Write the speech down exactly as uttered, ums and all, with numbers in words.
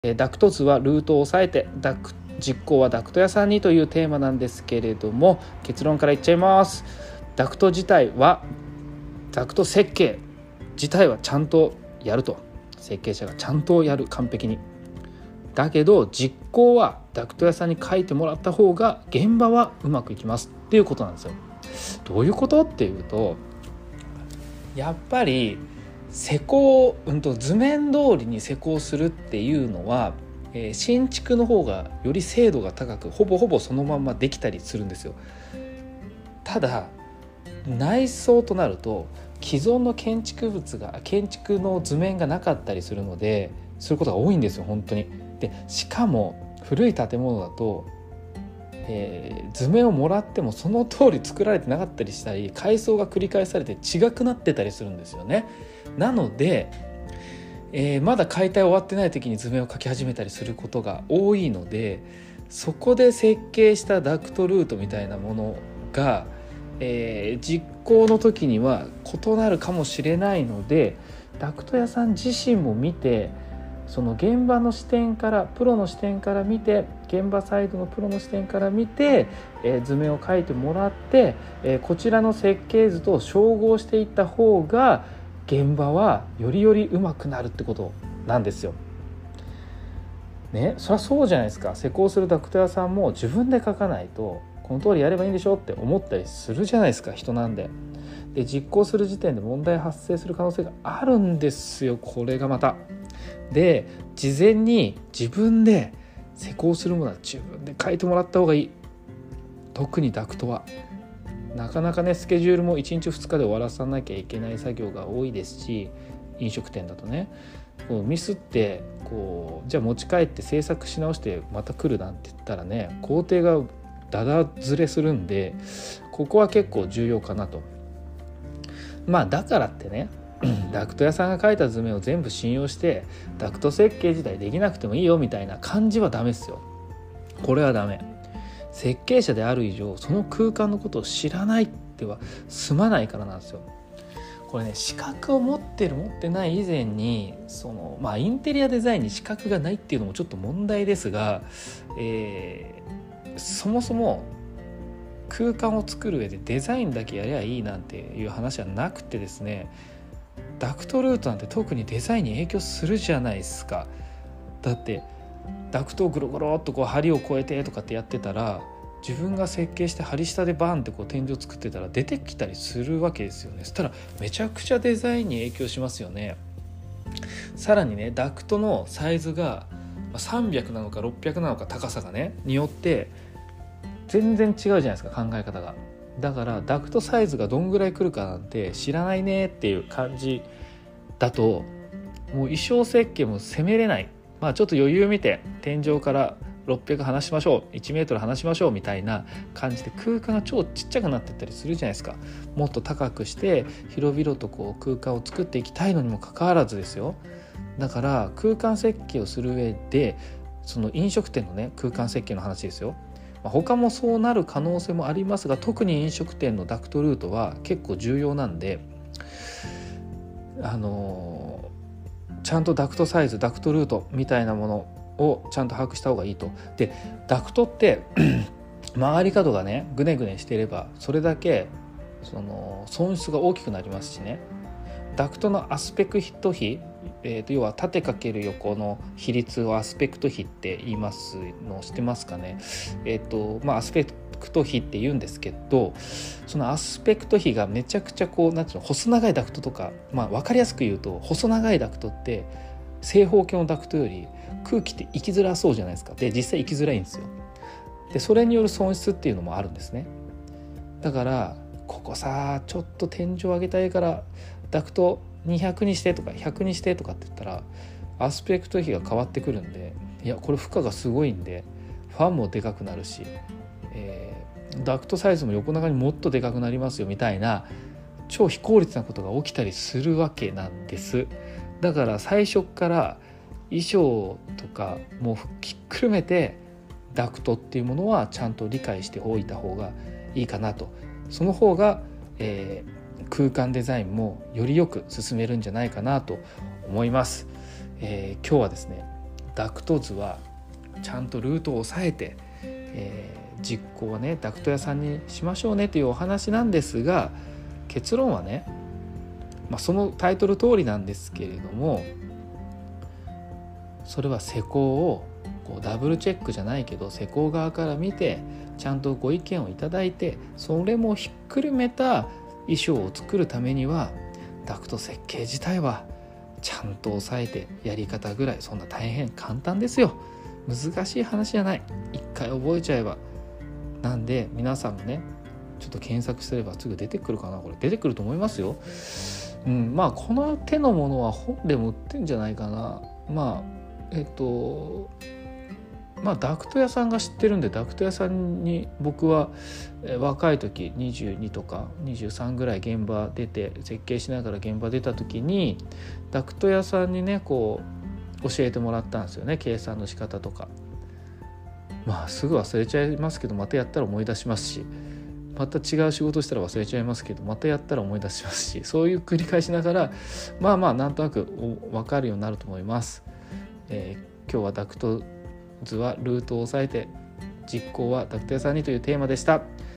ダクト図はルートを抑えてダク実行はダクト屋さんにというテーマなんですけれども、結論から言っちゃいます。ダクト自体はダクト設計自体はちゃんとやると、設計者がちゃんとやる、完璧に。だけど実行はダクト屋さんに書いてもらった方が現場はうまくいきますっていうことなんですよ。どういうことっていうと、やっぱり施工、うんと図面通りに施工するっていうのは、えー、新築の方がより精度が高く、ほぼほぼそのまんまできたりするんですよ。ただ内装となると既存の建築物が建築の図面がなかったりするので、そういうことが多いんですよ本当に。でしかも古い建物だと、えー、図面をもらってもその通り作られてなかったりしたり、改装が繰り返されて違くなってたりするんですよね。なので、えー、まだ解体終わってない時に図面を描き始めたりすることが多いので、そこで設計したダクトルートみたいなものが、えー、実行の時には異なるかもしれないので、ダクト屋さん自身も見て、その現場の視点から、プロの視点から見て、現場サイドのプロの視点から見て、えー、図面を描いてもらって、えー、こちらの設計図と照合していった方が現場はよりより上手くなるってことなんですよ。ね、そりゃそうじゃないですか。施工するダクト屋さんも自分で描かないとこの通りやればいいんでしょって思ったりするじゃないですか、人なんで。で実行する時点で問題発生する可能性があるんですよ、これがまた。で事前に自分で施工するものは自分で書いてもらった方がいい。特にダクトはなかなかね、スケジュールもいちにちふつかで終わらさなきゃいけない作業が多いですし、飲食店だとね、こうミスってこうじゃあ持ち帰って制作し直してまた来るなんて言ったらね、工程がだだずれするんで、ここは結構重要かなと。まあだからってね、ダクト屋さんが書いた図面を全部信用してダクト設計自体できなくてもいいよみたいな感じはダメですよ。これはダメ。設計者である以上、その空間のことを知らないっては済まないからなんですよ。これね、資格を持ってる持ってない以前に、そのまあインテリアデザインに資格がないっていうのもちょっと問題ですが、えー、そもそも空間を作る上でデザインだけやりゃいいなんていう話はなくてですね、ダクトルートなんて特にデザインに影響するじゃないですか。だってダクトをグログロっとこう梁を越えてとかってやってたら、自分が設計して梁下でバーンってこう天井作ってたら出てきたりするわけですよね。そしたらめちゃくちゃデザインに影響しますよね。さらにね、ダクトのサイズがさんびゃくなのかろっぴゃくなのか、高さがねによって全然違うじゃないですか、考え方が。だからダクトサイズがどんぐらい来るかなんて知らないねっていう感じだと、もう衣装設計も攻めれない。まあちょっと余裕見て天井からろっぴゃく離しましょう、いちメートル離しましょうみたいな感じで空間が超ちっちゃくなってったりするじゃないですか。もっと高くして広々とこう空間を作っていきたいのにもかかわらずですよ。だから空間設計をする上で、その飲食店のね空間設計の話ですよ。他もそうなる可能性もありますが、特に飲食店のダクトルートは結構重要なんで、あのー、ちゃんとダクトサイズ、ダクトルートみたいなものをちゃんと把握した方がいいと。でダクトって曲がり角がねグネグネしていればそれだけその損失が大きくなりますしね。ダクトのアスペクト比、えー、と要は縦かける横の比率をアスペクト比って言いますの知ってますかね。えーとまあ、アスペクト比って言うんですけど、そのアスペクト比がめちゃくちゃこうなんていうの、細長いダクトとか、まあ、分かりやすく言うと細長いダクトって正方形のダクトより空気って行きづらそうじゃないですか。で実際行きづらいんですよ。でそれによる損失っていうのもあるんですね。だからここさちょっと天井上げたいからダクトにひゃくにしてとかひゃくにしてとかって言ったらアスペクト比が変わってくるんで、いやこれ負荷がすごいんでファンもでかくなるし、えー、ダクトサイズも横長にもっとでかくなりますよみたいな超非効率なことが起きたりするわけなんです。だから最初から衣装とかもひっくるめてダクトっていうものはちゃんと理解しておいた方がいいかなと。その方が、えー、空間デザインもよりよく進めるんじゃないかなと思います。えー、今日はですねダクト図はちゃんとルートを押さえて、えー、実行はねダクト屋さんにしましょうねというお話なんですが、結論はね、まあ、そのタイトル通りなんですけれども、それは施工をこうダブルチェックじゃないけど施工側から見てちゃんとご意見をいただいて、それもひっくるめた衣装を作るためにはダクト設計自体はちゃんと押さえてやり方ぐらい、そんな大変簡単ですよ。難しい話じゃない。一回覚えちゃえば。なんで皆さんもねちょっと検索すればすぐ出てくるかな。これ出てくると思いますよ。うん、まあこの手のものは本でも売ってんじゃないかな。まあえっとまあダクト屋さんが知ってるんで、ダクト屋さんに僕は若い時にじゅうにとかにじゅうさんぐらい現場出て設計しながら現場出た時にダクト屋さんにねこう教えてもらったんですよね、計算の仕方とか。まあすぐ忘れちゃいますけどまたやったら思い出しますし、また違う仕事したら忘れちゃいますけどまたやったら思い出しますし、そういう繰り返しながらまあまあなんとなく分かるようになると思います。えー、今日はダクト図はルートを押さえて実行はダクト屋さんにというテーマでした。